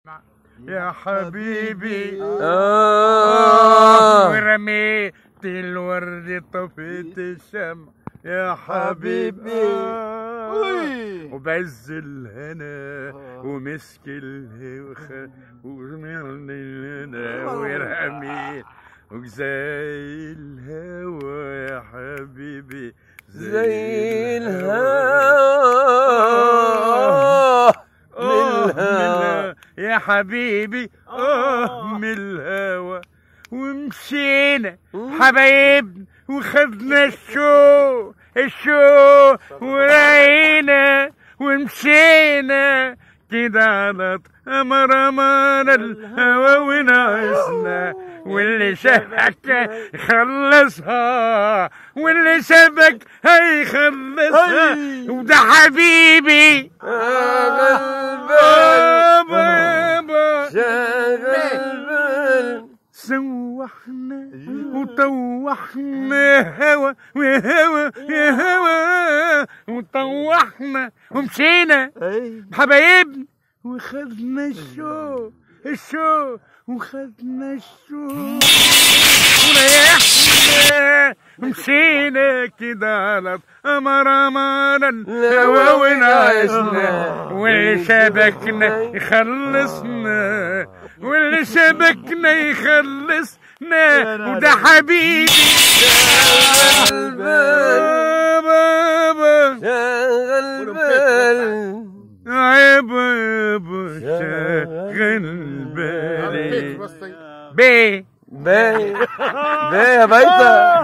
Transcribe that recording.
يا حبيبي ورميت الورد طفيت الشمع يا حبيبي وبعز الهنا ومسك الهوخة ومرنا ورميت وزي الهوى يا حبيبي زي الهوى يا حبيبي من الهوى ومشينا حبايبنا وخدنا الشو ورعينا ومشينا كده على أمر الهوى وناقصنا واللي شبك يخلصها واللي شبك هيخلصها وده حبيبي سوحنا وطوحنا هوا وهوا يا هوا وطوحنا ومشينا بحبايبنا وخدنا الشو وخدنا الشو وريحنا ومشينا كده على أمر الهوا وناقصنا واللي شبكنا يخلصنا واللي شبكنا يخلصنا وده حبيبي شاغل بال شاغل بال عيب شاغل بالي بيه يا بيتة